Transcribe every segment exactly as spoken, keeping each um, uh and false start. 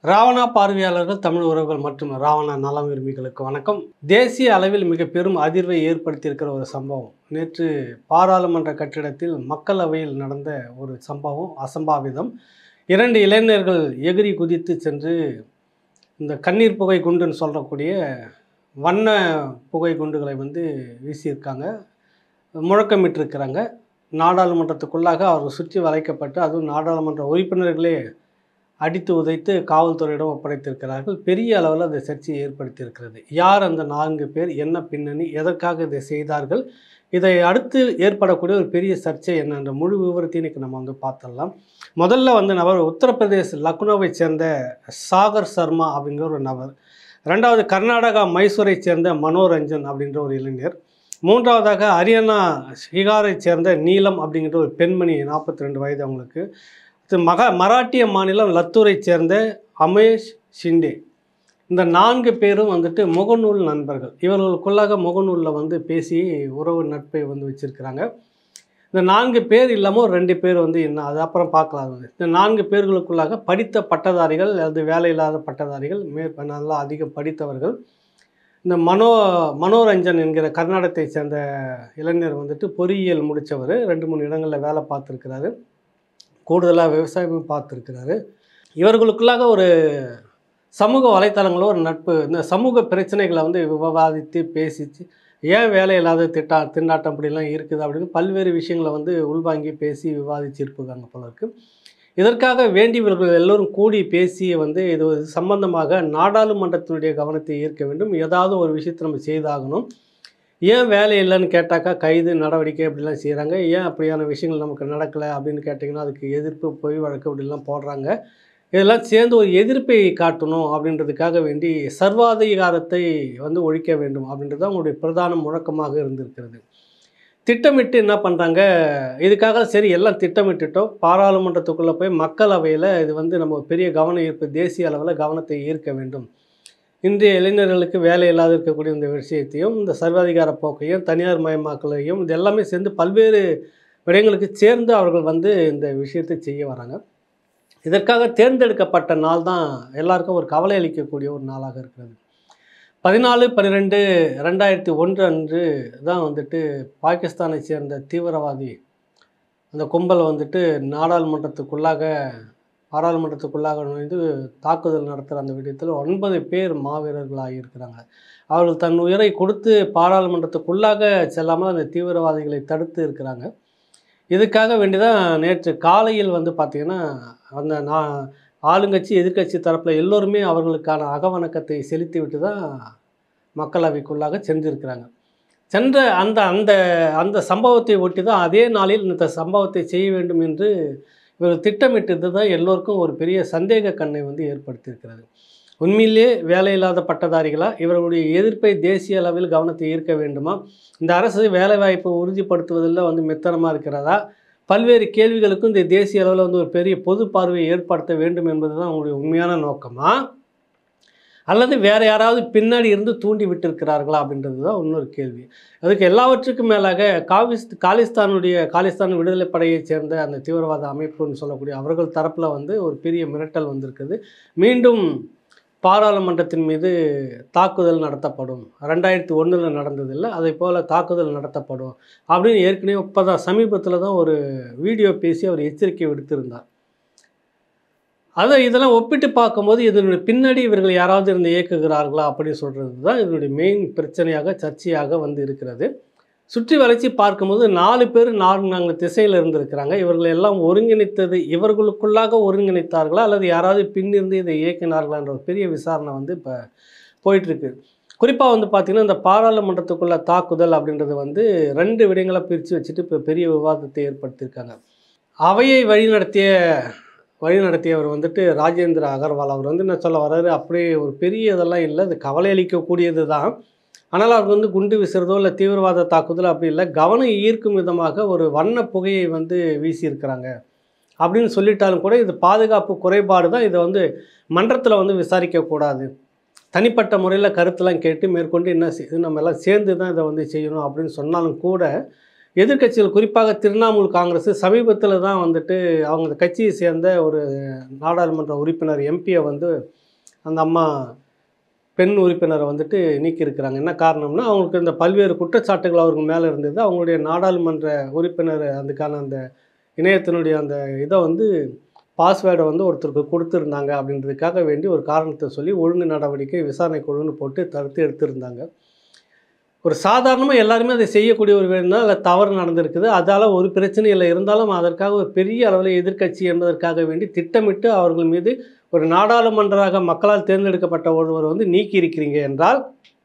ராவணா பார்வையாளர்கள், தமிழ் உறவுகள் மற்றும் ராவணா நலம் விரும்பிகளுக்கு வணக்கம். தேசிய அளவில் மிக பெரும் அதிர்வை ஏற்படுத்தியிருக்கிற ஒரு சம்பவம். நேற்று பாராளுமன்ற கட்டிடத்தில் மக்களவையில் நடந்த ஒரு சம்பவம், அசம்பாவிதம். இரண்டு இளைஞர்கள் எகிரி குதித்து சென்று இந்த கண்ணீர் புகை குண்டுன்னு சொல்லக்கூடிய வண்ண புகை குண்டுகளை வந்து வீசியிருக்காங்க, முழக்கமிட்டிருக்கிறாங்க. நாடாளுமன்றத்துக்குள்ளாக அவர்கள் சுற்றி வளைக்கப்பட்டு, அதுவும் நாடாளுமன்ற உறுப்பினர்களே அடித்து உதைத்து காவல்துறையிடம் ஒப்படைத்திருக்கிறார்கள். பெரிய அளவில் அந்த சர்ச்சையை ஏற்படுத்தியிருக்கிறது. யார் அந்த நான்கு பேர், என்ன பின்னணி, எதற்காக இதை செய்தார்கள், இதை அடுத்து ஏற்படக்கூடிய ஒரு பெரிய சர்ச்சை என்னன்ற முழு விவரத்தையும் இன்றைக்கி நம்ம வந்து பார்த்துடலாம். முதல்ல வந்து நபர் உத்தரப்பிரதேச லக்னோவை சேர்ந்த சாகர் சர்மா அப்படிங்கிற ஒரு நபர். ரெண்டாவது கர்நாடகா மைசூரை சேர்ந்த மனோரஞ்சன் அப்படின்ற ஒரு இளைஞர். மூன்றாவதாக ஹரியானா ஹிகாரை சேர்ந்த நீலம் அப்படிங்கிற ஒரு பெண்மணி, நாற்பத்தி ரெண்டு வயது அவங்களுக்கு. மகா மராட்டிய மாநிலம் லத்தூரை சேர்ந்த அமேஷ் ஷிண்டே. இந்த நான்கு பேரும் வந்துட்டு முகநூல் நண்பர்கள். இவர்களுக்குள்ளாக முகநூலில் வந்து பேசி உறவு நட்பை வந்து வச்சுருக்கிறாங்க. இந்த நான்கு பேர் இல்லாமல் ஒரு ரெண்டு பேர் வந்து என்ன, அது அப்புறம் பார்க்கலாம். இந்த நான்கு பேர்களுக்குள்ளாக படித்த பட்டதாரிகள் அல்லது வேலை இல்லாத பட்டதாரிகள், மே நல்லா அதிகம் படித்தவர்கள். இந்த மனோ மனோரஞ்சன் என்கிற கர்நாடகத்தை சேர்ந்த இளைஞர் வந்துட்டு பொறியியல் முடித்தவர், ரெண்டு மூணு இடங்களில் வேலை பார்த்துருக்கிறாரு, கூடுதலாக விவசாயமும் பார்த்துருக்கிறாரு. இவர்களுக்குள்ளாக ஒரு சமூக வலைத்தளங்களோ ஒரு நட்பு, இந்த சமூக பிரச்சனைகளை வந்து விவாதித்து பேசிச்சு, ஏன் வேலை இல்லாத திட்டா திண்டாட்டம் அப்படிலாம் இருக்குது அப்படின்னு பல்வேறு விஷயங்களை வந்து உள்வாங்கி பேசி விவாதிச்சிருப்பாங்க போல இருக்கு. இதற்காக வேண்டியவர்கள் எல்லோரும் கூடி பேசி வந்து இது சம்பந்தமாக நாடாளுமன்றத்தினுடைய கவனத்தை ஈர்க்க வேண்டும், ஏதாவது ஒரு விஷயத்தை நம்ம செய்தாகணும். ஏன் வேலை இல்லைன்னு கேட்டாக்கா கைது நடவடிக்கை அப்படிலாம் செய்கிறாங்க, ஏன் அப்படியான விஷயங்கள் நமக்கு நடக்கலை அப்படின்னு கேட்டிங்கன்னா அதுக்கு எதிர்ப்பு, பொய் வழக்கு அப்படிலாம் போடுறாங்க. இதெல்லாம் சேர்ந்து ஒரு எதிர்ப்பை காட்டணும் அப்படின்றதுக்காக வேண்டி சர்வாதிகாரத்தை வந்து ஒழிக்க வேண்டும் அப்படின்றது அவங்களுடைய பிரதான முழக்கமாக இருந்திருக்கிறது. திட்டமிட்டு என்ன பண்ணுறாங்க, இதுக்காக சரி எல்லாம் திட்டமிட்டுட்டோம், பாராளுமன்றத்துக்குள்ளே போய் மக்களவையில் இது வந்து நம்ம பெரிய கவனம் ஈர்ப்பு, தேசிய அளவில் கவனத்தை ஈர்க்க வேண்டும், இன்றைய இளைஞர்களுக்கு வேலை இல்லாத இருக்கக்கூடிய இந்த விஷயத்தையும், இந்த சர்வாதிகார போக்கையும், தனியார் மயமாக்கலையும், இது எல்லாமே சேர்ந்து பல்வேறு விடயங்களுக்கு சேர்ந்து அவர்கள் வந்து இந்த விஷயத்தை செய்ய வராங்க. இதற்காக தேர்ந்தெடுக்கப்பட்ட நாள் தான் எல்லாருக்கும் ஒரு கவலை அளிக்கக்கூடிய ஒரு நாளாக இருக்கிறது. பதினாலு பன்னிரெண்டு ரெண்டாயிரத்தி ஒன்று அன்று தான் வந்துட்டு பாகிஸ்தானை சேர்ந்த தீவிரவாதி அந்த கும்பல் வந்துட்டு நாடாளுமன்றத்துக்குள்ளாக பாராளுமன்றத்துக்குள்ளாக நுழைந்து தாக்குதல் நடத்துகிற அந்த விடயத்தில் ஒன்பது பேர் மாவீரர்களாக இருக்கிறாங்க. அவர்கள் தன் உயிரை கொடுத்து பாராளுமன்றத்துக்குள்ளாக செல்லாமல் அந்த தீவிரவாதிகளை தடுத்து இருக்கிறாங்க. இதுக்காக வேண்டிதான் நேற்று காலையில் வந்து பார்த்திங்கன்னா அந்த நான் ஆளுங்கட்சி எதிர்கட்சி தரப்பில் எல்லோருமே அவர்களுக்கான அகவணக்கத்தை செலுத்தி விட்டு தான் மக்களவைக்குள்ளாக சென்றிருக்கிறாங்க. சென்ற அந்த அந்த அந்த சம்பவத்தை ஒட்டி தான் அதே நாளில் இந்த சம்பவத்தை செய்ய வேண்டும் என்று இவர் திட்டமிட்டது தான் எல்லோருக்கும் ஒரு பெரிய சந்தேக கண்ணை வந்து ஏற்படுத்தியிருக்கிறது. உண்மையிலே வேலையில்லாத பட்டதாரிகளா, இவர்களுடைய எதிர்ப்பை தேசிய அளவில் கவனத்தை ஈர்க்க வேண்டுமா, இந்த அரசு வேலைவாய்ப்பை உறுதிப்படுத்துவதில் வந்து மெத்தனமாக இருக்கிறதா, பல்வேறு கேள்விகளுக்கும் இந்த தேசிய அளவில் வந்து ஒரு பெரிய பொது பார்வையை ஏற்படுத்த வேண்டும் என்பது தான் அவங்களுடைய உண்மையான நோக்கமா, அல்லது வேறு யாராவது பின்னாடி இருந்து தூண்டி விட்டிருக்கிறார்களா அப்படின்றது தான் இன்னொரு கேள்வி. அதுக்கு எல்லாவற்றுக்கும் மேலாக காவிஸ் காலிஸ்தானுடைய காலிஸ்தான் விடுதலை படையை சேர்ந்த அந்த தீவிரவாத அமைப்புன்னு சொல்லக்கூடிய அவர்கள் தரப்பில் வந்து ஒரு பெரிய மிரட்டல் வந்திருக்குது. மீண்டும் பாராளுமன்றத்தின் மீது தாக்குதல் நடத்தப்படும், ரெண்டாயிரத்தி ஒன்றில் நடந்ததில்லை அதை போல் தாக்குதல் நடத்தப்படும் அப்படின்னு ஏற்கனவே இப்போ தான் சமீபத்தில் தான் ஒரு வீடியோ பேசி அவர் எச்சரிக்கை விடுத்திருந்தார். அதை இதெல்லாம் ஒப்பிட்டு பார்க்கும்போது இதனுடைய பின்னாடி இவர்கள் யாராவது இருந்து இயக்குகிறார்களா அப்படின்னு சொல்கிறது தான் இதனுடைய மெயின் பிரச்சனையாக சர்ச்சையாக வந்து இருக்கிறது. சுற்றி வளைச்சி பார்க்கும்போது நாலு பேர் நாலு நான்கு திசையில் இருந்திருக்கிறாங்க. இவர்கள் எல்லாம் ஒருங்கிணைத்தது இவர்களுக்குள்ளாக ஒருங்கிணைத்தார்களா அல்லது யாராவது பின்னிருந்து இதை இயக்கினார்களான்ற ஒரு பெரிய விசாரணை வந்து இப்போ போயிட்டுருக்கு. குறிப்பாக வந்து பார்த்திங்கன்னா இந்த பாராளுமன்றத்துக்குள்ள தாக்குதல் அப்படின்றது வந்து ரெண்டு விடயங்களை பிரித்து வச்சுட்டு இப்போ பெரிய விவாதத்தை ஏற்படுத்தியிருக்காங்க. அவையை வழிநடத்திய வழிநடத்தியவர் வந்துட்டு ராஜேந்திர அகர்வால். அவர் வந்து என்ன சொல்ல வர்றாரு, அப்படியே ஒரு பெரிய இதெல்லாம் இல்லை, அது கவலை அளிக்கக்கூடியது தான், ஆனால் அவர் வந்து குண்டு வீசுறதோ இல்லை தீவிரவாத தாக்குதல் அப்படி இல்லை, கவனம் ஈர்க்கும் விதமாக ஒரு வண்ண புகையை வந்து வீசியிருக்கிறாங்க அப்படின்னு சொல்லிட்டாலும் கூட இது பாதுகாப்பு குறைபாடு தான், இதை வந்து மன்றத்தில் வந்து விசாரிக்கக்கூடாது, தனிப்பட்ட முறையில் கருத்தெல்லாம் கேட்டு மேற்கொண்டு என்ன செய்யுது நம்ம எல்லாம் சேர்ந்து தான் இதை வந்து செய்யணும் அப்படின்னு சொன்னாலும் கூட எதிர்க்கட்சிகள் குறிப்பாக திரிணாமுல் காங்கிரஸ் சமீபத்தில் தான் வந்துட்டு அவங்க கட்சியை சேர்ந்த ஒரு நாடாளுமன்ற உறுப்பினர் எம்பியை வந்து அந்த அம்மா பெண் உறுப்பினரை வந்துட்டு நீக்கியிருக்கிறாங்க. என்ன காரணம்னா அவங்களுக்கு இந்த பல்வேறு குற்றச்சாட்டுகள் அவருக்கு மேலே இருந்தது. அவங்களுடைய நாடாளுமன்ற உறுப்பினர் அதுக்கான அந்த இணையத்தினுடைய அந்த இதை வந்து பாஸ்வேர்டை வந்து ஒருத்தருக்கு கொடுத்துருந்தாங்க அப்படின்றதுக்காக வேண்டி ஒரு காரணத்தை சொல்லி ஒழுங்கு நடவடிக்கை விசாரணை குழுன்னு போட்டு தடுத்து எடுத்திருந்தாங்க. ஒரு சாதாரணமாக எல்லாருமே அதை செய்யக்கூடிய ஒரு வேணும்னா அதில் தவறு நடந்திருக்குது. அதால் ஒரு பிரச்சனை இல்லை. இருந்தாலும் அதற்காக ஒரு பெரிய அளவில் எதிர்க்கட்சி என்பதற்காக வேண்டி திட்டமிட்டு அவர்கள் மீது ஒரு நாடாளுமன்றமாக மக்களால் தேர்ந்தெடுக்கப்பட்ட ஒருவர் வந்து நீக்கி இருக்கிறீங்க என்றால்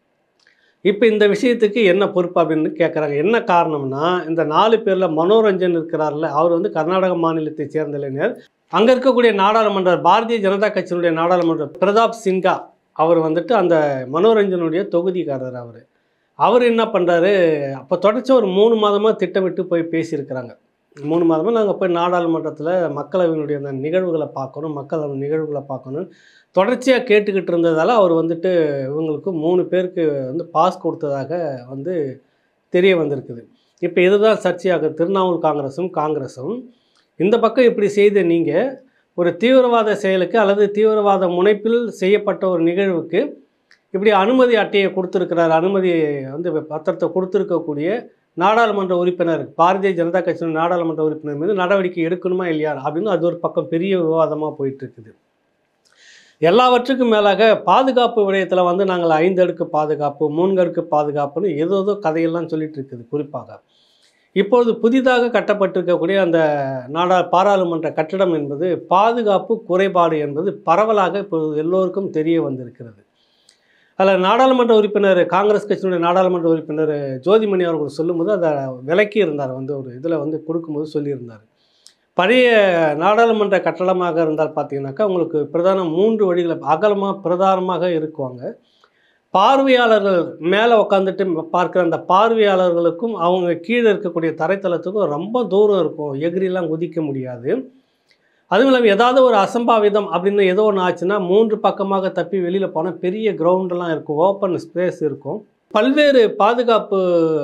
இப்போ இந்த விஷயத்துக்கு என்ன பொறுப்பு அப்படின்னு கேட்குறாங்க. என்ன காரணம்னா இந்த நாலு பேரில் மனோரஞ்சன் இருக்கிறார்ல, அவர் வந்து கர்நாடக மாநிலத்தை சேர்ந்த இளைஞர். அங்கே இருக்கக்கூடிய நாடாளுமன்ற பாரதிய ஜனதா கட்சியினுடைய நாடாளுமன்ற பிரதாப் சிங்கா அவர் வந்துட்டு அந்த மனோரஞ்சனுடைய தொகுதிக்காரர். அவர் அவர் என்ன பண்ணுறாரு, அப்போ தொடர்ச்சி ஒரு மூணு மாதமாக திட்டமிட்டு போய் பேசியிருக்கிறாங்க. மூணு மாதமாக நாங்கள் போய் நாடாளுமன்றத்தில் மக்களவையினுடைய அந்த நிகழ்வுகளை பார்க்கணும், மக்கள் நிகழ்வுகளை பார்க்கணும் தொடர்ச்சியாக கேட்டுக்கிட்டு இருந்ததால் அவர் வந்துட்டு இவங்களுக்கு மூணு பேருக்கு வந்து பாஸ் கொடுத்ததாக வந்து தெரிய வந்திருக்குது. இப்போ இதுதான் சர்ச்சையாக திரிணாமுல் காங்கிரஸும் காங்கிரஸும் இந்த பக்கம் இப்படி செய்த நீங்கள் ஒரு தீவிரவாத செயலுக்கு அல்லது தீவிரவாத முனைப்பில் செய்யப்பட்ட ஒரு நிகழ்வுக்கு இப்படி அனுமதி அட்டையை கொடுத்துருக்கிறார், அனுமதி வந்து பத்திரத்தை கொடுத்துருக்கக்கூடிய நாடாளுமன்ற உறுப்பினர் பாரதிய ஜனதா கட்சியின் நாடாளுமன்ற உறுப்பினர் மீது நடவடிக்கை எடுக்கணுமா இல்லையா அப்படின்னு அது ஒரு பக்கம் பெரிய விவாதமாக போயிட்டுருக்குது. எல்லாவற்றுக்கும் மேலாக பாதுகாப்பு விடயத்தில் வந்து நாங்கள் ஐந்து அடுக்கு பாதுகாப்பு மூன்று அடுக்கு பாதுகாப்புன்னு ஏதோ ஏதோ கதையெல்லாம் சொல்லிட்டு இருக்குது. குறிப்பாக இப்பொழுது புதிதாக கட்டப்பட்டிருக்கக்கூடிய அந்த நாடா பாராளுமன்ற கட்டடம் என்பது பாதுகாப்பு குறைபாடு என்பது பரவலாக இப்பொழுது எல்லோருக்கும் தெரிய வந்திருக்கிறது. அதில் நாடாளுமன்ற உறுப்பினர் காங்கிரஸ் கட்சியினுடைய நாடாளுமன்ற உறுப்பினர் ஜோதிமணி அவர்கள் சொல்லும்போது அதை விலக்கி இருந்தார். வந்து ஒரு இதில் வந்து கொடுக்கும்போது சொல்லியிருந்தார். பழைய நாடாளுமன்ற கட்டடமாக இருந்தால் பார்த்தீங்கன்னாக்கா உங்களுக்கு பிரதான மூன்று வழிகளை அகலமாக பிரதானமாக இருக்குவாங்க. பார்வையாளர்கள் மேலே உட்காந்துட்டு பார்க்குற அந்த பார்வையாளர்களுக்கும் அவங்க கீழே இருக்கக்கூடிய தரைத்தளத்துக்கும் ரொம்ப தூரம் இருக்கும், எகிரிலாம் குதிக்க முடியாது. அதுவும் இல்லாமல் ஏதாவது ஒரு அசம்பாவிதம் அப்படின்னு ஏதோ ஒன்று ஆச்சுன்னா மூன்று பக்கமாக தப்பி வெளியில் போனால் பெரிய கிரவுண்டெல்லாம் இருக்கும், ஓப்பன் ஸ்பேஸ் இருக்கும். பல்வேறு பாதுகாப்பு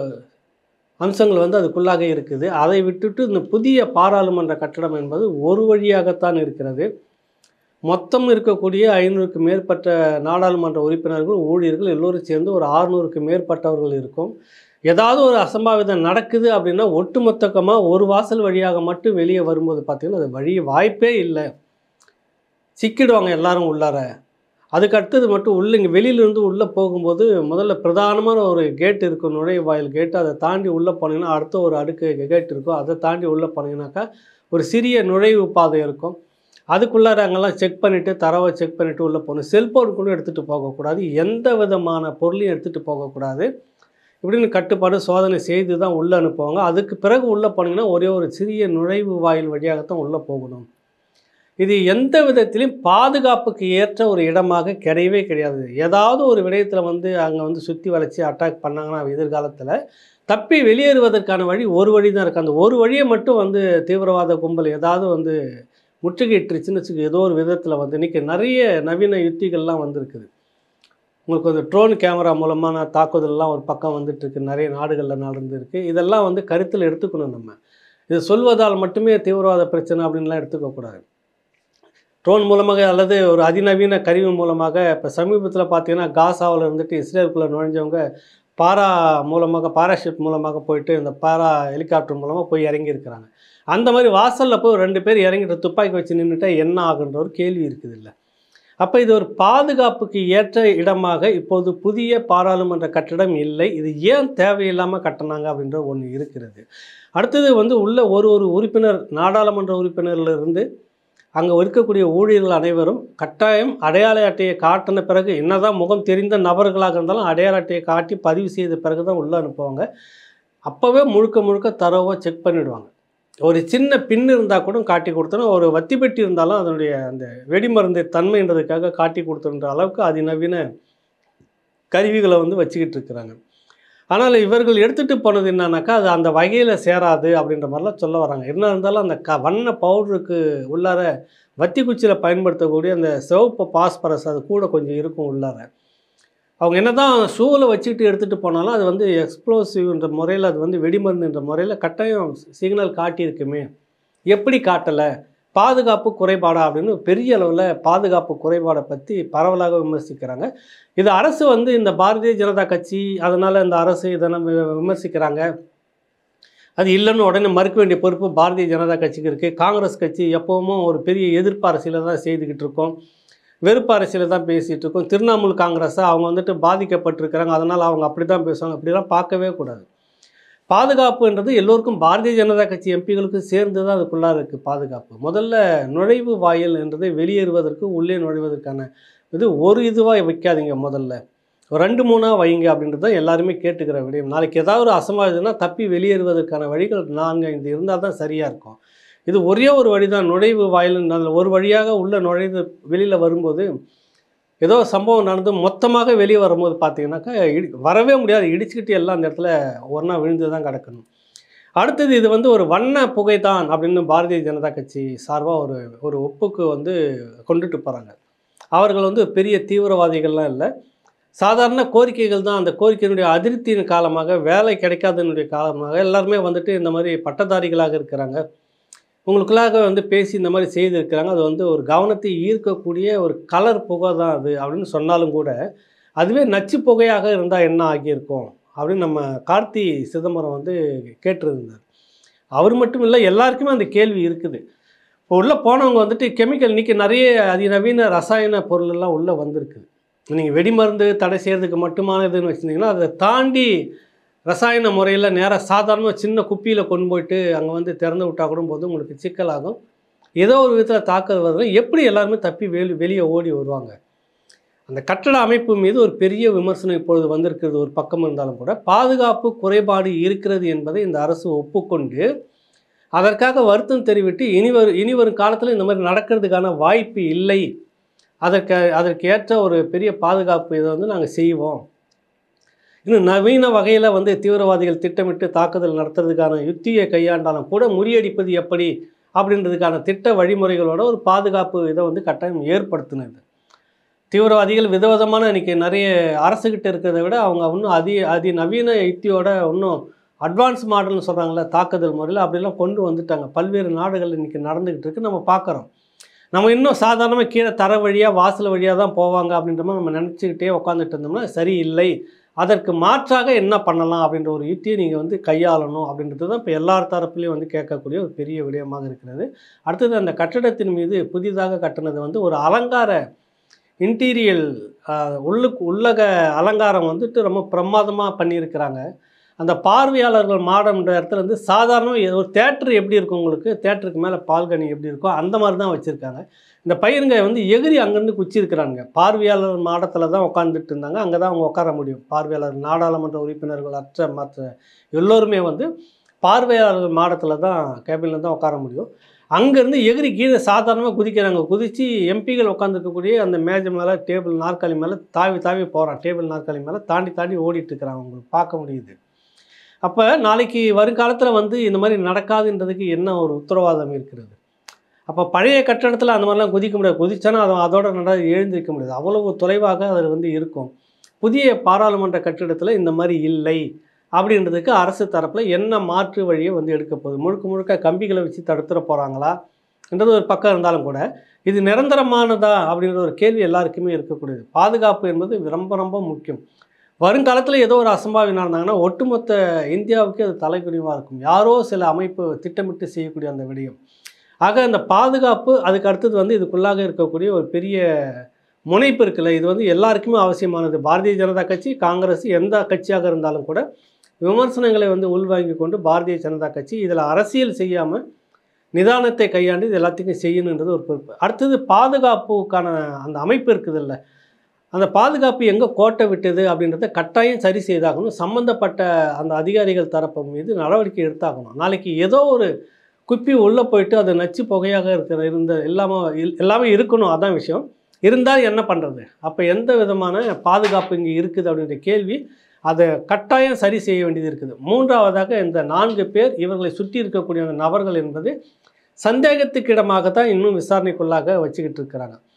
அம்சங்கள் வந்து அதுக்குள்ளாக இருக்குது. அதை விட்டுட்டு இந்த புதிய பாராளுமன்ற கட்டடம் என்பது ஒரு வழியாகத்தான் இருக்கிறது. மொத்தம் இருக்கக்கூடிய ஐநூறுக்கு மேற்பட்ட நாடாளுமன்ற உறுப்பினர்கள் ஊழியர்கள் எல்லோரும் சேர்ந்து ஒரு ஆறுநூறுக்கு மேற்பட்டவர்கள் இருக்கும். ஏதாவது ஒரு அசம்பாவிதம் நடக்குது அப்படின்னா ஒட்டுமொத்தமாக ஒரு வாசல் வழியாக மட்டும் வெளியே வரும்போது பார்த்திங்கன்னா அது வழி வாய்ப்பே இல்லை, சிக்கிடுவாங்க எல்லாரும் உள்ளார. அதுக்கு அடுத்தது மட்டும் உள்ள இங்கே வெளியிலேருந்து உள்ளே போகும்போது முதல்ல பிரதானமான ஒரு கேட் இருக்கும், நுழைவாயில் கேட்டு. அதை தாண்டி உள்ளே போனீங்கன்னா அடுத்த ஒரு அடுக்கு கேட் இருக்கும். அதை தாண்டி உள்ளே போனீங்கன்னாக்கா ஒரு சிறிய நுழைவு பாதை இருக்கும். அதுக்குள்ளார அங்கெல்லாம் செக் பண்ணிவிட்டு தரவை செக் பண்ணிவிட்டு உள்ளே போகணும். செல்ஃபோன் கூட எடுத்துகிட்டு போகக்கூடாது, எந்த விதமான பொருளையும் எடுத்துகிட்டு போகக்கூடாது. இப்படின்னு கட்டுப்பாடு சோதனை செய்து தான் உள்ளே அனுப்புவாங்க. அதுக்கு பிறகு உள்ளே போனீங்கன்னா ஒரே ஒரு சிறிய நுழைவு வாயில் வழியாகத்தான் உள்ளே போகணும். இது எந்த விதத்திலையும் பாதுகாப்புக்கு ஏற்ற ஒரு இடமாக கிடையவே கிடையாது. ஏதாவது ஒரு விடயத்தில் வந்து அங்கே வந்து சுற்றி வளைச்சி அட்டாக் பண்ணாங்கன்னா எதிர்காலத்தில் தப்பி வெளியேறுவதற்கான வழி ஒரு வழி தான் இருக்குது. அந்த ஒரு வழியை மட்டும் வந்து தீவிரவாத கும்பல் ஏதாவது வந்து முற்றுகையிட்டுருச்சுன்னு வச்சுக்க ஏதோ ஒரு விதத்தில் வந்து இன்றைக்கி நிறைய நவீன யுத்திகள்லாம் வந்திருக்குது. உங்களுக்கு வந்து ட்ரோன் கேமரா மூலமான தாக்குதல்லாம் ஒரு பக்கம் வந்துட்டுருக்கு, நிறைய நாடுகளில் நடந்துருக்கு. இதெல்லாம் வந்து கருத்தில் எடுத்துக்கணும். நம்ம இது சொல்வதால் மட்டுமே தீவிரவாத பிரச்சனை அப்படின்லாம் எடுத்துக்கக்கூடாது. ட்ரோன் மூலமாக அல்லது ஒரு அதிநவீன கருவி மூலமாக இப்போ சமீபத்தில் பார்த்தீங்கன்னா காசாவில் இருந்துட்டு இஸ்ரேலுக்குள்ளே நுழைஞ்சவங்க பாரா மூலமாக பாராஷூட் மூலமாக போயிட்டு இந்த பாரா ஹெலிகாப்டர் மூலமாக போய் இறங்கியிருக்கிறாங்க. அந்த மாதிரி வாசலில் போய் ரெண்டு பேர் இறங்கிட்டு துப்பாக்கி வச்சு நின்றுட்டா என்ன ஆகுன்ற ஒரு கேள்வி இருக்குது இல்லை. அப்போ இது ஒரு பாதுகாப்புக்கு ஏற்ற இடமாக இப்போது புதிய பாராளுமன்ற கட்டடம் இல்லை. இது ஏன் தேவையில்லாமல் கட்டினாங்க அப்படின்ற ஒன்று இருக்கிறது. அடுத்தது வந்து உள்ள ஒரு ஒரு உறுப்பினர் நாடாளுமன்ற உறுப்பினர்லேருந்து அங்கே இருக்கக்கூடிய ஊழியர்கள் அனைவரும் கட்டாயம் அடையாள அட்டையை காட்டின பிறகு என்னதான் முகம் தெரிந்த நபர்களாக இருந்தாலும் அடையாள அட்டையை காட்டி பதிவு செய்த பிறகு தான் உள்ளே அனுப்புவாங்க. அப்போவே முழுக்க முழுக்க தரவாக செக் பண்ணிவிடுவாங்க. ஒரு சின்ன பின் இருந்தால் கூட காட்டி கொடுத்தோன்னா, ஒரு வத்தி பெட்டி இருந்தாலும் அதனுடைய அந்த வெடிமருந்து தன்மைன்றதுக்காக காட்டி கொடுத்துன்ற அளவுக்கு அதிநவீன கருவிகளை வந்து வச்சுக்கிட்டு இருக்கிறாங்க. ஆனால் இவர்கள் எடுத்துகிட்டு போனது என்னன்னாக்கா அது அந்த வகையில் சேராது அப்படின்ற மாதிரிலாம் சொல்ல வராங்க. என்ன இருந்தாலும் அந்த க வண்ண பவுடருக்கு உள்ளார வத்தி குச்சியில் பயன்படுத்தக்கூடிய அந்த சிவப்பு பாஸ்பரஸ் அது கூட கொஞ்சம் இருக்கும் உள்ளார. அவங்க என்னதான் ஷூவில் வச்சுக்கிட்டு எடுத்துகிட்டு போனாலும் அது வந்து எக்ஸ்ப்ளோசிவ்ன்ற முறையில் அது வந்து வெடிமருந்துன்ற முறையில் கட்டாயம் சிக்னல் காட்டியிருக்குமே, எப்படி காட்டலை, பாதுகாப்பு குறைபாடா அப்படின்னு பெரிய அளவில் பாதுகாப்பு குறைபாடை பற்றி பரவலாக விமர்சிக்கிறாங்க. இது அரசு வந்து இந்த பாரதிய ஜனதா கட்சி அதனால் இந்த அரசு இதெல்லாம் விமர்சிக்கிறாங்க. அது இல்லைன்னு உடனே மறுக்க வேண்டிய பொறுப்பு பாரதிய ஜனதா கட்சிக்கு இருக்குது. காங்கிரஸ் கட்சி எப்போவுமே ஒரு பெரிய எதிர்ப்பு அரசியலை தான் செய்துக்கிட்டு இருக்கோம், வெறுப்பு அரசியலை தான் பேசிகிட்டு இருக்கோம். திரிணாமுல் காங்கிரஸாக அவங்க வந்துட்டு பாதிக்கப்பட்டிருக்கிறாங்க, அதனால் அவங்க அப்படி தான் பேசுவாங்க, அப்படிலாம் பார்க்கவே கூடாது. பாதுகாப்புன்றது எல்லோருக்கும் பாரதிய ஜனதா கட்சி எம்பிகளுக்கு சேர்ந்து தான் அதுக்குள்ளார இருக்குது பாதுகாப்பு. முதல்ல நுழைவு வாயில் என்றதை வெளியேறுவதற்கு உள்ளே நுழைவதற்கான இது ஒரு இதுவாக வைக்காதீங்க, முதல்ல ஒரு ரெண்டு மூணாக வைங்க அப்படின்றது தான் எல்லாருமே கேட்டுக்கிற விடயம். நாளைக்கு ஏதாவது ஒரு அசம்பாவிதம்னா தப்பி வெளியேறுவதற்கான வழிகள் நான்கு ஐந்து இருந்தால் தான் சரியாக இருக்கும். இது ஒரே ஒரு வழி தான், நுழைவு வாயில். ஒரு வழியாக உள்ள நுழைவு வெளியில் வரும்போது ஏதோ சம்பவம் நடந்து மொத்தமாக வெளியே வரும்போது பார்த்தீங்கன்னாக்கா இடி வரவே முடியாது, இடிச்சுக்கிட்டு எல்லாம் அந்த இடத்துல ஒன்றா விழுந்து தான் கிடக்கணும். அடுத்தது இது வந்து ஒரு வண்ண புகை தான் அப்படின்னு பாரதிய ஜனதா கட்சி சார்பாக ஒரு ஒரு ஒப்புக்கு வந்து கொண்டுட்டு போகிறாங்க. அவர்கள் வந்து பெரிய தீவிரவாதிகள்லாம் இல்லை, சாதாரண கோரிக்கைகள் தான். அந்த கோரிக்கையினுடைய அதிருப்தியின் காலமாக, வேலை கிடைக்காதனுடைய காலமாக எல்லாருமே வந்துட்டு இந்த மாதிரி பட்டதாரிகளாக இருக்கிறாங்க, உங்களுக்குள்ளாக வந்து பேசி இந்த மாதிரி செய்திருக்கிறாங்க. அது வந்து ஒரு கவனத்தை ஈர்க்கக்கூடிய ஒரு கலர் புகை தான் அது அப்படின்னு சொன்னாலும் கூட, அதுவே நச்சு புகையாக இருந்தால் என்ன ஆகியிருக்கும் அப்படின்னு நம்ம கார்த்தி சிதம்பரம் வந்து கேட்டிருந்தார். அவர் மட்டும் இல்லை, எல்லாருக்குமே அந்த கேள்வி இருக்குது. இப்போ உள்ளே போனவங்க வந்துட்டு கெமிக்கல் இன்றைக்கி நிறைய அதிநவீன ரசாயன பொருளெல்லாம் உள்ளே வந்திருக்குது. நீங்கள் வெடிமருந்து தடை செய்கிறதுக்கு மட்டுமானதுன்னு வச்சுருந்தீங்கன்னா, அதை தாண்டி ரசாயன முறையில் நேராக சாதாரணமாக சின்ன குப்பியில் கொண்டு போயிட்டு அங்கே வந்து திறந்து விட்டால் கூட போது உங்களுக்கு சிக்கலாகும். ஏதோ ஒரு விதத்தில் தாக்குதல் வருதுன்னா எப்படி எல்லாருமே தப்பி வெளி வெளியே ஓடி வருவாங்க? அந்த கட்டட அமைப்பு மீது ஒரு பெரிய விமர்சனம் இப்பொழுது வந்திருக்கிறது ஒரு பக்கம் இருந்தாலும் கூட, பாதுகாப்பு குறைபாடு இருக்கிறது என்பதை இந்த அரசு ஒப்புக்கொண்டு அதற்காக வருத்தம் தெரிவித்து இனி வரும் இனி வரும் காலத்தில் இந்த மாதிரி நடக்கிறதுக்கான வாய்ப்பு இல்லை, அதற்கு அதற்கு ஏற்ற ஒரு பெரிய பாதுகாப்பு இதை வந்து நாங்கள் செய்வோம், இன்னும் நவீன வகையில் வந்து தீவிரவாதிகள் திட்டமிட்டு தாக்குதல் நடத்துறதுக்கான யுத்தியை கையாண்டாலும் கூட முறியடிப்பது எப்படி அப்படின்றதுக்கான திட்ட வழிமுறைகளோட ஒரு பாதுகாப்பு இதை வந்து கட்டாயம் ஏற்படுத்தினது. தீவிரவாதிகள் விதவிதமான இன்றைக்கி நிறைய அரசுக்கிட்ட இருக்கிறத விட அவங்க இன்னும் அதி அதி நவீன யுத்தியோட இன்னும் அட்வான்ஸ் மாடல்னு சொல்கிறாங்களே தாக்குதல் முறையில் அப்படிலாம் கொண்டு வந்துட்டாங்க. பல்வேறு நாடுகள் இன்றைக்கி நடந்துக்கிட்டு இருக்குது, நம்ம பார்க்குறோம். நம்ம இன்னும் சாதாரணமாக கீழே தர வழியாக வாசல் வழியாக தான் போவாங்க அப்படின்ற மாதிரி நம்ம நினச்சிக்கிட்டே உட்காந்துட்டு இருந்தோம்னா சரியில்லை. அதற்கு மாற்றாக என்ன பண்ணலாம் அப்படின்ற ஒரு யுத்தியை நீங்கள் வந்து கையாளணும் அப்படின்றது தான் இப்போ எல்லார் தரப்புலையும் வந்து கேட்கக்கூடிய ஒரு பெரிய விடயமாக இருக்கிறது. அடுத்தது அந்த கட்டடத்தின் மீது புதிதாக கட்டினது வந்து ஒரு அலங்கார இன்டீரியல் உள்ளுக்கு உள்ளக அலங்காரம் வந்துட்டு ரொம்ப பிரமாதமாக பண்ணியிருக்கிறாங்க. அந்த பார்வையாளர்கள் மாடம்ன்ற இடத்துல வந்து சாதாரண ஒரு தேட்டர் எப்படி இருக்கும், உங்களுக்கு தேட்டருக்கு மேலே பால்கனி எப்படி இருக்கோ அந்த மாதிரி தான் வச்சுருக்காங்க. இந்த பையனுங்க வந்து எகிரி அங்கேருந்து குச்சிருக்கிறாங்க. பார்வையாளர் மாடத்தில் தான் உட்காந்துட்டு இருந்தாங்க, அங்கே தான் அவங்க உட்கார முடியும். பார்வையாளர் நாடாளுமன்ற உறுப்பினர்கள் அற்ற மற்ற எல்லோருமே வந்து பார்வையாளர் மாடத்தில் தான் கேபினில் தான் உட்கார முடியும். அங்கேருந்து எகிரி கீழே சாதாரணமாக குதிக்கிறாங்க. குதித்து எம்பிகள் உட்காந்துருக்கக்கூடிய அந்த மேஜை மேலே டேபிள் நாற்காலி மேலே தாவி தாவி போகிறான். டேபிள் நாற்காலி மேலே தாண்டி தாண்டி ஓடிட்டுருக்கிறாங்க, உங்களுக்கு பார்க்க முடியுது. அப்போ நாளைக்கு வருங்காலத்தில் வந்து இந்த மாதிரி நடக்காதுன்றதுக்கு என்ன ஒரு உத்தரவாதம் இருக்கிறது? அப்போ பழைய கட்டடத்தில் அந்த மாதிரிலாம் குதிக்க முடியாது, குதிச்சானா அதை அதோட நல்லா எழுந்திருக்க முடியாது, அவ்வளவு தொலைவாக அது வந்து இருக்கும். புதிய பாராளுமன்ற கட்டிடத்தில் இந்த மாதிரி இல்லை அப்படின்றதுக்கு அரசு தரப்பில் என்ன மாற்று வழியை வந்து எடுக்க போகுது? முழுக்க முழுக்க கம்பிகளை வச்சு தடுத்துட போகிறாங்களா என்றது ஒரு பக்கம் இருந்தாலும் கூட, இது நிரந்தரமானதா அப்படின்ற ஒரு கேள்வி எல்லாருக்குமே இருக்கக்கூடியது. பாதுகாப்பு என்பது ரொம்ப ரொம்ப முக்கியம். வருங்காலத்தில் ஏதோ ஒரு அசம்பாவிதம் நடந்தாங்கன்னா ஒட்டுமொத்த இந்தியாவுக்கு அது தலைகுனிவாக இருக்கும். யாரோ சில அமைப்பு திட்டமிட்டு செய்யக்கூடிய அந்த விடயம். ஆக அந்த பாதுகாப்பு அதுக்கு அடுத்தது வந்து இதுக்குள்ளாக இருக்கக்கூடிய ஒரு பெரிய முனைப்பு இருக்குல்ல, இது வந்து எல்லாருக்குமே அவசியமானது. பாரதிய ஜனதா கட்சி, காங்கிரஸ் எந்த கட்சியாக இருந்தாலும் கூட விமர்சனங்களை வந்து உள்வாங்கி கொண்டு பாரதிய ஜனதா கட்சி இதில் அரசியல் செய்யாமல் நிதானத்தை கையாண்டு இது எல்லாத்தையும் செய்யணுன்றது ஒரு பொறுப்பு. அடுத்தது பாதுகாப்புக்கான அந்த அமைப்பு இருக்குது இல்லை, அந்த பாதுகாப்பு எங்கே கோட்டை விட்டது அப்படின்றத கட்டாயம் சரி செய்தாகணும். சம்மந்தப்பட்ட அந்த அதிகாரிகள் தரப்பு மீது நடவடிக்கை எடுத்தாகணும். நாளைக்கு ஏதோ ஒரு குப்பி உள்ளே போயிட்டு அது நச்சு புகையாக இருக்கிற இருந்த இல்லாமல் எல்லாமே இருக்கணும், அதான் விஷயம். இருந்தால் என்ன பண்ணுறது? அப்போ எந்த விதமான பாதுகாப்பு இங்கே இருக்குது அப்படின்ற கேள்வி அதை கட்டாயம் சரி செய்ய வேண்டியது இருக்குது. மூன்றாவதாக இந்த நான்கு பேர் இவர்களை சுற்றி இருக்கக்கூடிய அந்த நபர்கள் என்பது சந்தேகத்துக்கு இடமாக தான் இன்னும் விசாரணைக்குள்ளாக வச்சுக்கிட்டு இருக்கிறாங்க.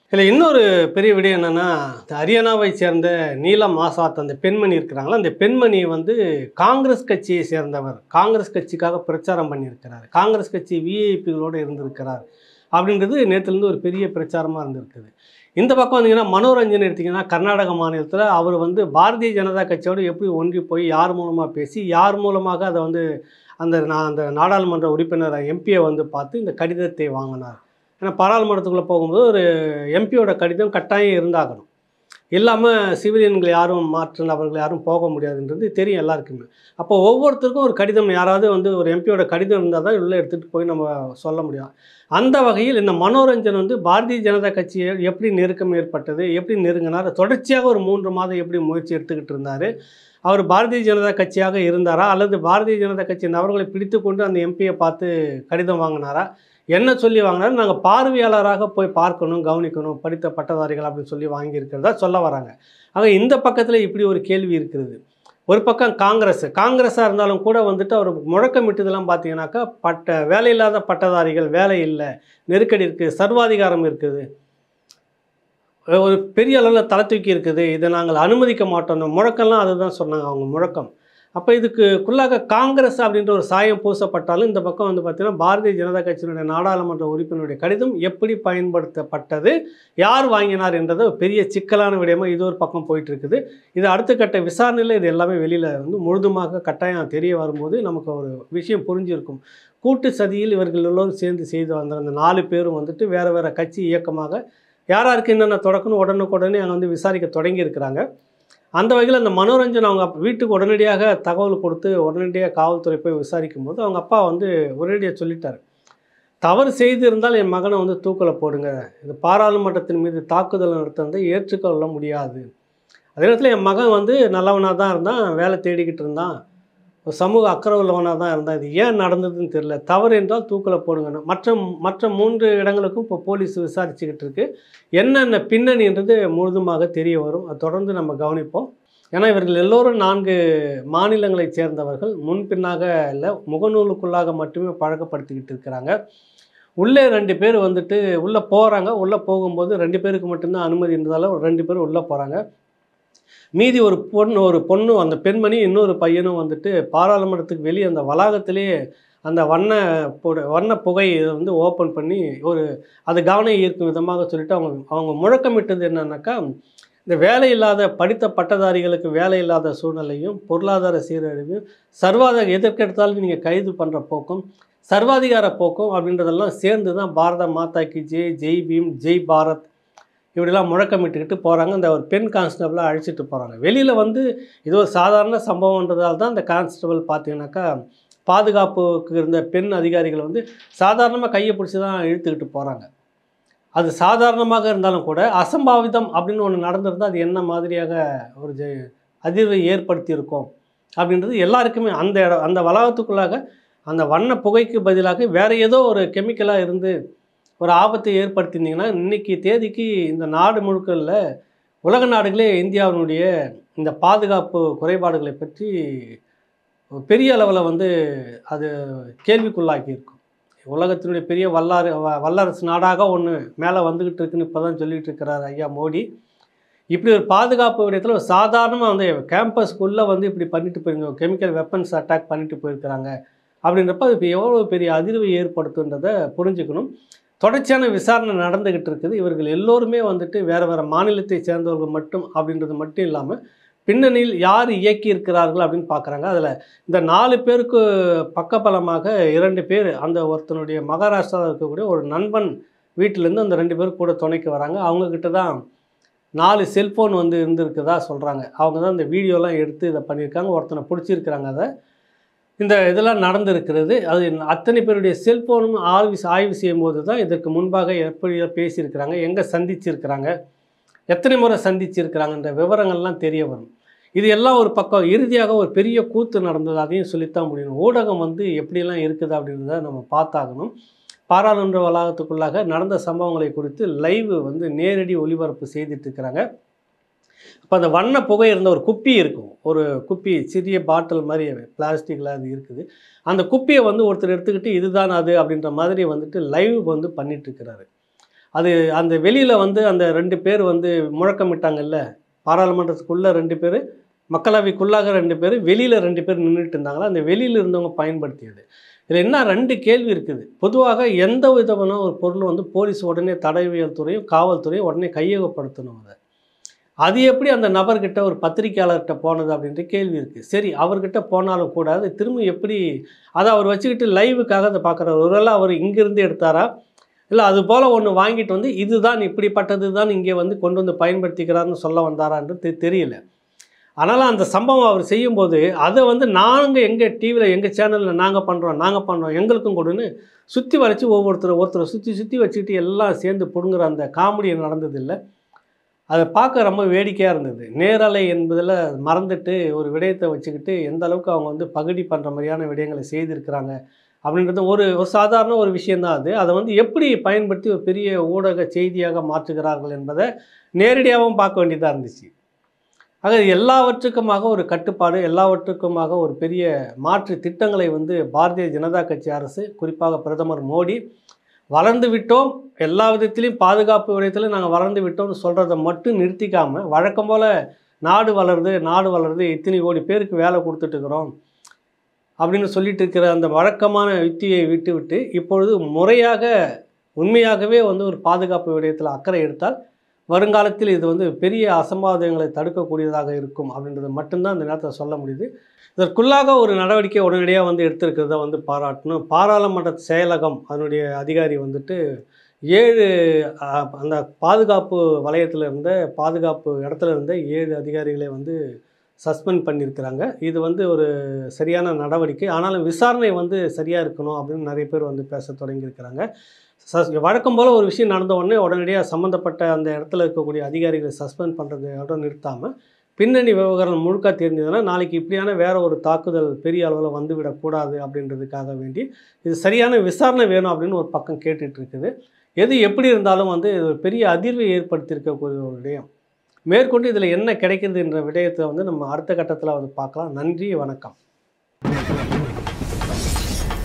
இதில் இன்னொரு பெரிய விடயம் என்னென்னா, ஹரியானாவை சேர்ந்த நீலம் ஆசாத் அந்த பெண்மணி இருக்கிறாங்களா, அந்த பெண்மணி வந்து காங்கிரஸ் கட்சியை சேர்ந்தவர். காங்கிரஸ் கட்சிக்காக பிரச்சாரம் பண்ணியிருக்கிறார். காங்கிரஸ் கட்சி விஐபிகளோடு இருந்திருக்கிறார் அப்படின்றது நேற்றுலேருந்து ஒரு பெரிய பிரச்சாரமாக இருந்திருக்குது. இந்த பக்கம் வந்தீங்கன்னா மனோரஞ்சன் எடுத்திங்கன்னா கர்நாடக மாநிலத்தில் அவர் வந்து பாரதிய ஜனதா கட்சியோடு எப்படி ஒன்றி போய் யார் மூலமாக பேசி யார் மூலமாக அதை வந்து அந்த நான் அந்த நாடாளுமன்ற உறுப்பினர் எம்பியை வந்து பார்த்து இந்த கடிதத்தை வாங்கினார். ஏன்னா பாராளுமன்றத்துக்குள்ளே போகும்போது ஒரு எம்பியோட கடிதம் கட்டாயம் இருந்தாகணும். இல்லாமல் சிவிலியன்கள் யாரும் மாற்று நபர்கள் யாரும் போக முடியாதுன்றது தெரியும் எல்லாருக்குமே. அப்போ ஒவ்வொருத்தருக்கும் ஒரு கடிதம் யாராவது வந்து ஒரு எம்பியோட கடிதம் இருந்தால் தான் உள்ளே எடுத்துகிட்டு போய் நம்ம சொல்ல முடியும். அந்த வகையில் இந்த மனோரஞ்சன் வந்து பாரதிய ஜனதா கட்சியை எப்படி நெருக்கம் ஏற்பட்டது, எப்படி நெருங்கினார், தொடர்ச்சியாக ஒரு மூன்று மாதம் எப்படி முயற்சி எடுத்துக்கிட்டு இருந்தார், அவர் பாரதிய ஜனதா கட்சியாக இருந்தாரா அல்லது பாரதிய ஜனதா கட்சி நபர்களை பிடித்து கொண்டு அந்த எம்பியை பார்த்து கடிதம் வாங்கினாரா, என்ன சொல்லி வாங்கினாலும் நாங்கள் பார்வையாளராக போய் பார்க்கணும், கவனிக்கணும், படித்த பட்டதாரிகள் அப்படின்னு சொல்லி வாங்கியிருக்கிறதா சொல்ல வராங்க. ஆக இந்த பக்கத்தில் இப்படி ஒரு கேள்வி இருக்கிறது. ஒரு பக்கம் காங்கிரஸ் காங்கிரஸாக இருந்தாலும் கூட வந்துட்டு அவர் முழக்கமிட்டதெல்லாம் பார்த்தீங்கன்னாக்கா, பட்ட வேலையில்லாத பட்டதாரிகள், வேலை இல்லை, நெருக்கடி இருக்குது, சர்வாதிகாரம் இருக்குது, ஒரு பெரிய அளவில் தலை தூக்கி இருக்குது, இதை நாங்கள் அனுமதிக்க மாட்டோம். அந்த முழக்கம்லாம் அதுதான் சொன்னாங்க அவங்க முழக்கம். அப்போ இதுக்குள்ளாக காங்கிரஸ் அப்படின்ற ஒரு சாயம் பூசப்பட்டாலும் இந்த பக்கம் வந்து பார்த்திங்கன்னா பாரதிய ஜனதா கட்சியினுடைய நாடாளுமன்ற உறுப்பினருடைய கடிதம் எப்படி பயன்படுத்தப்பட்டது, யார் வாங்கினார் என்றது பெரிய சிக்கலான விடயமாக இது ஒரு பக்கம் போயிட்டு இருக்குது. இது அடுத்த கட்ட விசாரணையில் இது எல்லாமே வெளியில் வந்து முழுதுமாக கட்டாயம் தெரிய வரும்போது நமக்கு ஒரு விஷயம் புரிஞ்சிருக்கும். கூட்டு சதியில் இவர்கள் எல்லோரும் சேர்ந்து செய்து வந்த அந்த நாலு பேரும் வந்துட்டு வேறு வேறு கட்சி இயக்கமாக யாராருக்கு என்னென்ன தொடக்கணும் உடனுக்குடனே அங்கே வந்து விசாரிக்க தொடங்கி இருக்கிறாங்க. அந்த வகையில் அந்த மனோரஞ்சன் அவங்க வீட்டுக்கு உடனடியாக தகவல் கொடுத்து உடனடியாக காவல்துறை போய் விசாரிக்கும் போது அவங்க அப்பா வந்து உடனடியாக சொல்லிட்டார், தவறு செய்திருந்தால் என் மகனை வந்து தூக்கில் போடுங்க, இது பாராளுமன்றத்தின் மீது தாக்குதல் நடத்துறதை ஏற்றுக்கொள்ள முடியாது. அதே நேரத்தில் என் மகன் வந்து நல்லவனாக தான் இருந்தான், வேலை தேடிக்கிட்டு இருந்தான், ஒரு சமூக அக்கறை உள்ளவனாக தான் இருந்தான், இது ஏன் நடந்ததுன்னு தெரியல, தவறு என்றால் தூக்கில் போடுங்க. மற்ற மற்ற மூன்று இடங்களுக்கும் இப்போ போலீஸ் விசாரிச்சுக்கிட்டு இருக்கு. என்னென்ன பின்னணின்றது முழுதுமாக தெரிய வரும். அது தொடர்ந்து நம்ம கவனிப்போம். ஏன்னா இவர்கள் எல்லோரும் நான்கு மாநிலங்களைச் சேர்ந்தவர்கள், முன்பின்னாக இல்லை, முகநூலுக்குள்ளாக மட்டுமே பழக்கப்படுத்திக்கிட்டு இருக்கிறாங்க. உள்ளே ரெண்டு பேர் வந்துட்டு உள்ளே போகிறாங்க. உள்ளே போகும்போது ரெண்டு பேருக்கு மட்டும்தான் அனுமதி இருந்ததால் ஒரு ரெண்டு பேரும் உள்ளே போகிறாங்க. மீதி ஒரு பொண்ணு ஒரு பொண்ணு அந்த பெண்மணி இன்னொரு பையனும் வந்துட்டு பாராளுமன்றத்துக்கு வெளியே அந்த வளாகத்திலே அந்த வண்ண புட வண்ண புகை வந்து ஓப்பன் பண்ணி ஒரு அது கவனம் ஈர்க்கும் விதமாக சொல்லிட்டு அவங்க அவங்க முழக்கமிட்டது என்னன்னாக்கா, இந்த வேலை இல்லாத படித்த பட்டதாரிகளுக்கு வேலை இல்லாத சூழ்நிலையும் பொருளாதார சீரழிவும் சர்வாதிகார எதற்கெடுத்தாலும் நீங்கள் கைது பண்ணுற போக்கும் சர்வாதிகார போக்கும் அப்படின்றதெல்லாம் சேர்ந்து தான் பாரத மாதா கி ஜெய், ஜெய் பீம், ஜெய் பாரத் இப்படிலாம் முழக்கமிட்டுக்கிட்டு போகிறாங்க. அந்த ஒரு பெண் கான்ஸ்டபிளாக அழைச்சிட்டு போகிறாங்க. வெளியில் வந்து இது ஒரு சாதாரண சம்பவன்றதால் தான் இந்த கான்ஸ்டபிள் பார்த்தீங்கன்னாக்கா பாதுகாப்புக்கு இருந்த பெண் அதிகாரிகள் வந்து சாதாரணமாக கையை பிடிச்சி தான் இழுத்துக்கிட்டு போகிறாங்க. அது சாதாரணமாக இருந்தாலும் கூட அசம்பாவிதம் அப்படின்னு ஒன்று நடந்திருந்தால் அது என்ன மாதிரியாக ஒரு ஜெ அதிர்வை ஏற்படுத்தியிருக்கும் அப்படின்றது எல்லாருக்குமே அந்த இடம் அந்த வளாகத்துக்குள்ளாக அந்த வண்ண புகைக்கு பதிலாக வேறு ஏதோ ஒரு கெமிக்கலாக இருந்து ஒரு ஆபத்தை ஏற்படுத்தியிருந்தீங்கன்னா இன்றைக்கி தேதிக்கு இந்த நாடு முழுக்கல்ல உலக நாடுகளே இந்தியாவினுடைய இந்த பாதுகாப்பு குறைபாடுகளை பற்றி பெரிய அளவில் வந்து அது கேள்விக்குள்ளாக்கியிருக்கும். உலகத்தினுடைய பெரிய வல்லாறு வல்லரசு நாடாக ஒன்று மேலே வந்துக்கிட்டு இருக்குன்னு இப்போ தான் சொல்லிகிட்டு இருக்கிறார் ஐயா மோடி. இப்படி ஒரு பாதுகாப்பு விடயத்தில் ஒரு சாதாரணமாக வந்து கேம்பஸ்க்குள்ளே வந்து இப்படி பண்ணிட்டு போயிருங்க, கெமிக்கல் வெப்பன்ஸ் அட்டாக் பண்ணிட்டு போயிருக்கிறாங்க அப்படின்றப்ப அது இப்போ எவ்வளோ பெரிய அதிர்வை ஏற்படுத்துன்றதை புரிஞ்சுக்கணும். தொடர்ச்சியான விசாரணை நடந்துக்கிட்டு இருக்குது. இவர்கள் எல்லோருமே வந்துட்டு வேறு வேறு மாநிலத்தை சேர்ந்தவர்கள் மட்டும் அப்படின்றது மட்டும் இல்லாமல் பின்னணியில் யார் இயக்கி இருக்கிறார்கள் அப்படின்னு பார்க்குறாங்க. அதில் இந்த நாலு பேருக்கு பக்கபலமாக இரண்டு பேர் அந்த ஒருத்தனுடைய மகாராஷ்டிராவில் இருக்கக்கூடிய ஒரு நண்பன் வீட்டிலேருந்து அந்த ரெண்டு பேர் கூட துணைக்கு வராங்க. அவங்கக்கிட்ட தான் நாலு செல்ஃபோன் வந்து இருந்திருக்குதா சொல்கிறாங்க. அவங்க தான் இந்த வீடியோலாம் எடுத்து இதை பண்ணியிருக்காங்க. ஒருத்தனை பிடிச்சிருக்கிறாங்க. அதை இந்த இதெல்லாம் நடந்திருக்கிறது. அது அத்தனை பேருடைய செல்ஃபோனும் ஆய்வு ஆய்வு செய்யும்போது தான் இதற்கு முன்பாக எப்படி பேசியிருக்கிறாங்க, எங்கே சந்திச்சிருக்கிறாங்க, எத்தனை முறை சந்திச்சிருக்கிறாங்கன்ற விவரங்கள்லாம் தெரிய வரும். இது எல்லாம் ஒரு பக்கம். இறுதியாக ஒரு பெரிய கூத்து நடந்தது, அதையும் சொல்லித்தான் முடியணும். ஊடகம் வந்து எப்படிலாம் இருக்குது அப்படின்றத நம்ம பார்த்தாகணும். பாராளுமன்ற வளாகத்துக்குள்ளாக நடந்த சம்பவங்களை குறித்து லைவ் வந்து நேரடி ஒளிபரப்பு செய்துட்டு இருக்கிறாங்க. அப்போ அந்த வண்ண புகை இருந்த ஒரு குப்பி இருக்கும், ஒரு குப்பி சிறிய பாட்டில் மாதிரி பிளாஸ்டிக்கில் அது இருக்குது. அந்த குப்பியை வந்து ஒருத்தர் எடுத்துக்கிட்டு இதுதான் அது அப்படின்ற மாதிரி வந்துட்டு லைவ் வந்து பண்ணிகிட்ருக்கிறாரு. அது அந்த வெளியில் வந்து அந்த ரெண்டு பேர் வந்து முழக்கமிட்டாங்கல்ல, பாராளுமன்றத்துக்குள்ளே ரெண்டு பேர், மக்களவைக்குள்ளாக ரெண்டு பேர், வெளியில் ரெண்டு பேர் நின்றுட்டு இருந்தாங்களா, அந்த வெளியில் இருந்தவங்க பயன்படுத்தியது. இதில் என்ன ரெண்டு கேள்வி இருக்குது. பொதுவாக எந்த விதமான ஒரு பொருள் வந்து போலீஸ் உடனே தடயவியல் துறையும் காவல்துறையும் உடனே கையகப்படுத்தணும். அதை அது எப்படி அந்த நபர்கிட்ட ஒரு பத்திரிகையாளர்கிட்ட போனது அப்படின்ற கேள்வி இருக்குது. சரி, அவர்கிட்ட போனாலும் கூட அது திரும்ப எப்படி அதை அவர் வச்சுக்கிட்டு லைவுக்காக அதை பார்க்குறாரு. ஒருவேளை அவர் இங்கேருந்து எடுத்தாரா, இல்லை அது போல் ஒன்று வாங்கிட்டு வந்து இதுதான் இப்படிப்பட்டது தான் இங்கே வந்து கொண்டு வந்து பயன்படுத்திக்கிறாருன்னு சொல்ல வந்தாரான்றது தெரியல. ஆனாலும் அந்த சம்பவம் அவர் செய்யும்போது அதை வந்து நாங்கள் எங்கள் டிவியில் எங்கள் சேனலில் நாங்கள் பண்ணுறோம் நாங்கள் பண்ணுறோம் எங்களுக்கும் கொடுன்னு சுற்றி வளைச்சி ஒவ்வொருத்தர் ஒருத்தரை சுற்றி சுற்றி வச்சுக்கிட்டு எல்லாம் சேர்ந்து பிடுங்குற அந்த காமெடி நடந்ததில்லை. அதை பார்க்க ரொம்ப வேடிக்கையாக இருந்தது. நேரலை என்பதில் மறந்துட்டு ஒரு விடயத்தை வச்சுக்கிட்டு எந்த அளவுக்கு அவங்க வந்து பகுடி பண்ணுற மாதிரியான விடயங்களை செய்திருக்கிறாங்க அப்படின்றது ஒரு ஒரு சாதாரண ஒரு விஷயந்தான். அது அதை வந்து எப்படி பயன்படுத்தி ஒரு பெரிய ஊடக செய்தியாக மாற்றுகிறார்கள் என்பதை நேரடியாகவும் பார்க்க வேண்டியதாக இருந்துச்சு. ஆக எல்லாவற்றுக்குமாக ஒரு கட்டுப்பாடு, எல்லாவற்றுக்குமாக ஒரு பெரிய மாற்று திட்டங்களை வந்து பாரதிய ஜனதா கட்சி அரசு, குறிப்பாக பிரதமர் மோடி வளர்ந்து விட்டோம், எல்லா விதத்திலையும் பாதுகாப்பு விடயத்திலும் நாங்கள் வளர்ந்து விட்டோம்னு சொல்கிறத மட்டும் நிறுத்திக்காமல், வழக்கம் போல் நாடு வளருது நாடு வளருது இத்தனை கோடி பேருக்கு வேலை கொடுத்துட்ருக்குறோம் அப்படின்னு சொல்லிட்டு இருக்கிற அந்த வழக்கமான யுத்தியை விட்டு விட்டு இப்பொழுது முறையாக உண்மையாகவே வந்து ஒரு பாதுகாப்பு விடயத்தில் அக்கறை எடுத்தால் வருங்காலத்தில் இது வந்து பெரிய அசம்பாவிதங்களை தடுக்கக்கூடியதாக இருக்கும் அப்படின்றத மட்டும்தான் இந்த நேரத்தில் சொல்ல முடியுது. இதற்குள்ளாக ஒரு நடவடிக்கை உடனடியாக வந்து எடுத்திருக்கிறத வந்து பாராட்டணும். பாராளுமன்ற செயலகம் அதனுடைய அதிகாரி வந்துட்டு ஏழு அந்த பாதுகாப்பு வலயத்தில் இருந்த பாதுகாப்பு இடத்துல இருந்த ஏழு அதிகாரிகளை வந்து சஸ்பெண்ட் பண்ணியிருக்கிறாங்க. இது வந்து ஒரு சரியான நடவடிக்கை. ஆனாலும் விசாரணை வந்து சரியாக இருக்கணும் அப்படின்னு நிறைய பேர் வந்து பேச தொடங்கியிருக்கிறாங்க. சஸ் வழக்கம் போல் ஒரு விஷயம் நடந்த உடனே உடனடியாக சம்மந்தப்பட்ட அந்த இடத்துல இருக்கக்கூடிய அதிகாரிகளை சஸ்பெண்ட் பண்ணுறதோட நிறுத்தாமல் பின்னணி விவகாரம் முழுக்க தெரிஞ்சதுன்னா நாளைக்கு இப்படியான வேறு ஒரு தாக்குதல் பெரிய அளவில் வந்துவிடக்கூடாது அப்படின்றதுக்காக வேண்டி இது சரியான விசாரணை வேணும் அப்படின்னு ஒரு பக்கம் கேட்டுட்டு இருக்குது. எது எப்படி இருந்தாலும் வந்து இது ஒரு பெரிய அதிர்வை ஏற்படுத்தியிருக்கக்கூடிய ஒரு விடயம். மேற்கொண்டு இதில் என்ன கிடைக்குது என்ற விடயத்தை வந்து நம்ம அடுத்த கட்டத்தில் வந்து பார்க்கலாம். நன்றி, வணக்கம்.